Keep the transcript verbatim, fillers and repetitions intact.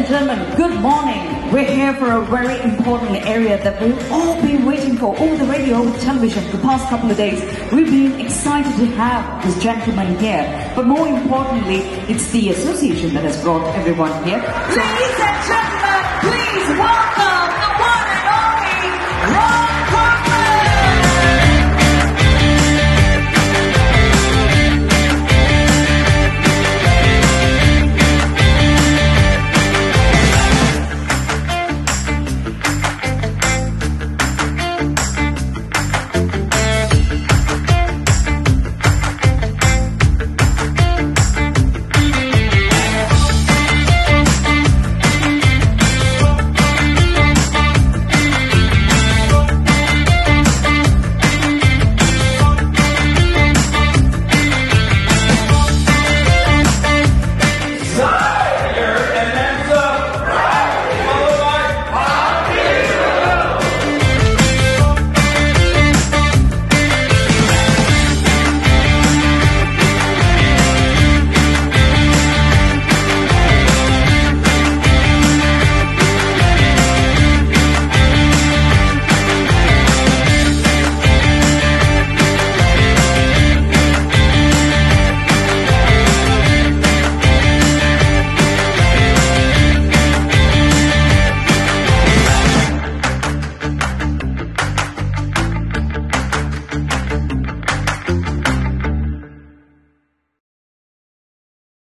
gentlemen, good morning. We're here for a very important area that we've all been waiting for over the radio, over the television for the past couple of days. We've been excited to have this gentleman here. But more importantly, it's the association that has brought everyone here. So, ladies and gentlemen, please welcome